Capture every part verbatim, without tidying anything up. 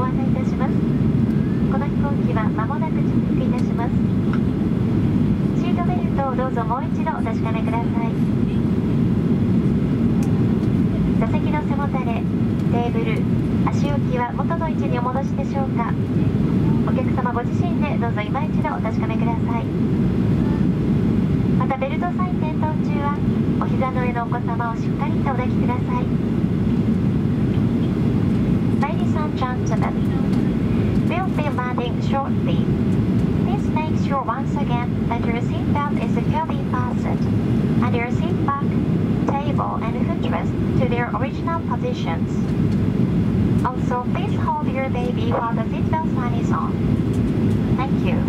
案内いたします。この飛行機は間もなく着陸いたします。シートベルトをどうぞもう一度お確かめください。座席の背もたれ、テーブル、足置きは元の位置にお戻しでしょうか。お客様ご自身でどうぞ今一度お確かめください。またベルトサイン点灯中はお膝の上のお子様をしっかりとお抱きください。 Ladies and gentlemen, we'll be landing shortly. Please make sure once again that your seatbelt is securely fastened and your seat back, table and footrest to their original positions. Also, please hold your baby while the seatbelt sign is on. Thank you.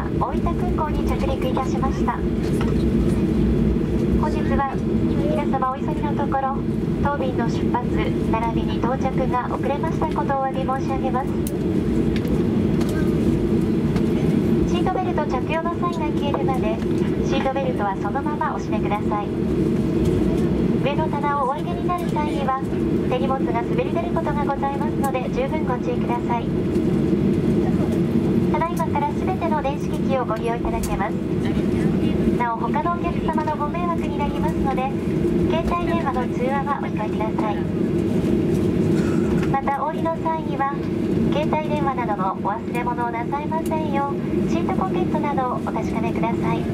が大分空港に着陸いたしました。本日は皆様お急ぎのところ当便の出発並びに到着が遅れましたことをお詫び申し上げます。シートベルト着用のサインが消えるまでシートベルトはそのままお締めください。上の棚をお上げになる際には手荷物が滑り出ることがございますので十分ご注意ください。ただいまから全ての電子機器をご利用いただけます。なお他のお客様のご迷惑になりますので携帯電話の通話はお控えください。またお降りの際には携帯電話などのお忘れ物をなさいませんようシートポケットなどをお確かめください。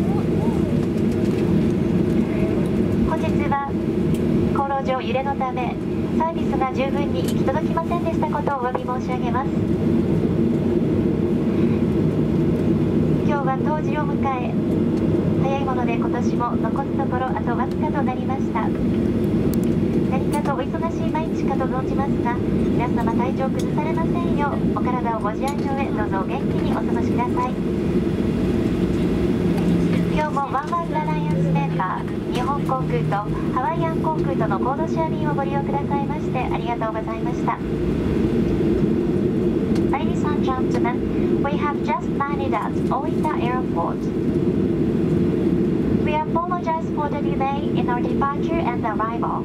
本日は航路上揺れのためサービスが十分に行き届きませんでしたことをお詫び申し上げます。今日は冬至を迎え早いもので今年も残すところあとわずかとなりました。何かとお忙しい毎日かと存じますが皆様体調崩されませんようお体をご自愛の上どうぞお元気にお過ごしください。今日もワンワールドアライアンスメンバー日本航空とハワイアン航空とのコードシェア便をご利用くださいましてありがとうございました。 Ladies and gentlemen, we have just landed at Oita Airport. We apologize for the delay in our departure and arrival.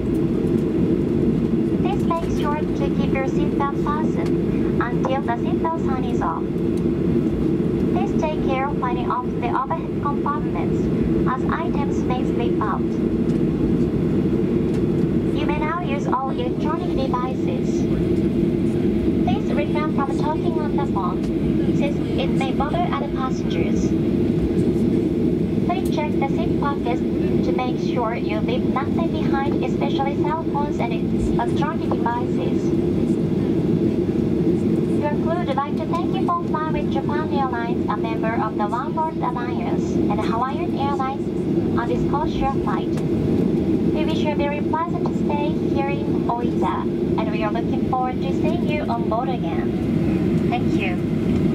Please make sure to keep your seatbelt fastened until the seatbelt sign is off. Please take care of lining off the overhead compartments as items may slip out. You may now use all electronic devices. Please refrain from talking on the phone since it may bother other passengers. Please check the seat pockets to make sure you leave nothing behind, especially cell phones and electronic devices. Your crew would like to thank you for flying with Japan Airlines, a member of the One World Alliance, and Hawaiian Airlines on this codeshare flight. We wish you a very pleasant stay here in Oita, and we are looking forward to seeing you on board again. Thank you.